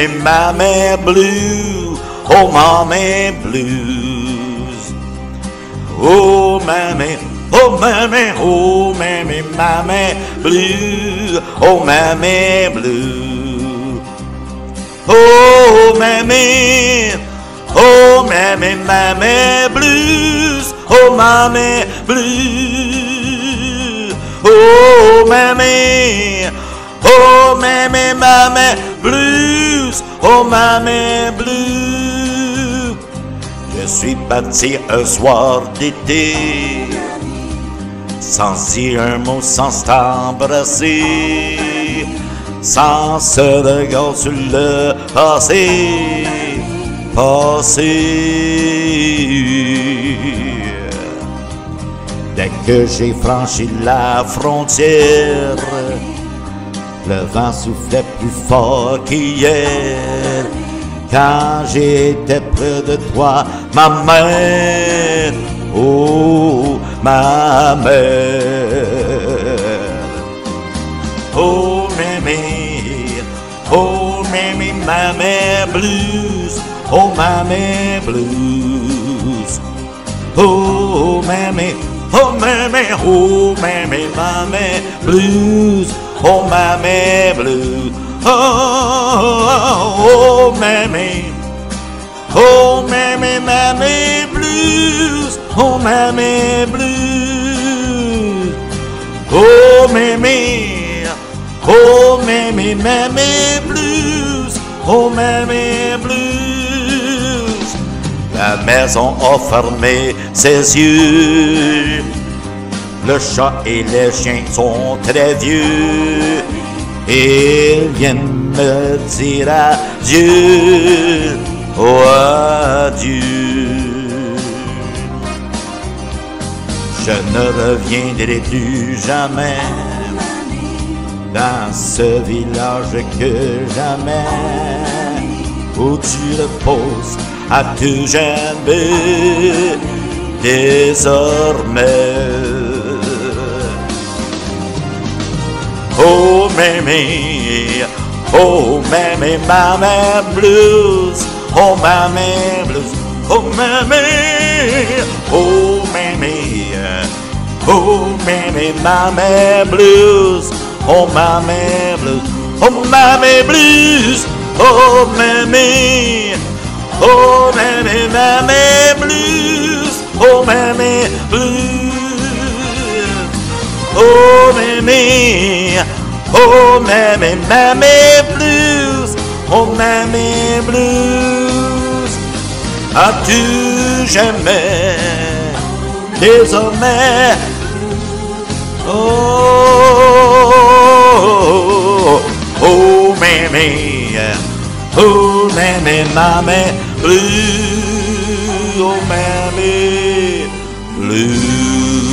mammy blue, oh mammy blues. Oh mammy, oh mammy, oh mammy, mammy blue, oh mammy blue. Oh mammy, oh mammy, mammy blues, oh mammy blue. Oh mammy, oh mammy, mammy blues, oh mammy blue. Je suis parti un soir d'été, sans dire un mot, sans t'embrasser, sans se regarder sur le passé, Dès que j'ai franchi la frontière, le vent soufflait plus fort qu'hier. Quand j'étais près de toi, ma mère, oh ma mère. Oh mamie, mammy blues, oh mammy blues. Oh mammy, oh mammy, oh mammy, mammy blues, oh mammy blues. Oh mammy, oh mammy, mammy blues, oh mammy blues. Oh mammy, oh mammy, mammy blues, oh mammy blues. La maison a fermé ses yeux, le chat et les chiens sont très vieux, et ils viennent me dire adieu, oh adieu. Je ne reviendrai plus jamais dans ce village que jamais, où tu reposes à tout jamais désormais. Oh mammy, oh mammy, mammy blues, oh mammy blues, oh mammy, oh mammy, oh mammy, mammy blues, oh mammy blues, oh mammy blues, oh mammy, oh mammy, mammy blues, oh mammy blues. Oh mammy, oh mammy, mammy blues, oh mammy blues. À tout jamais, désormais. Oh, oh mammy, oh mammy, mammy blues, oh mammy blues.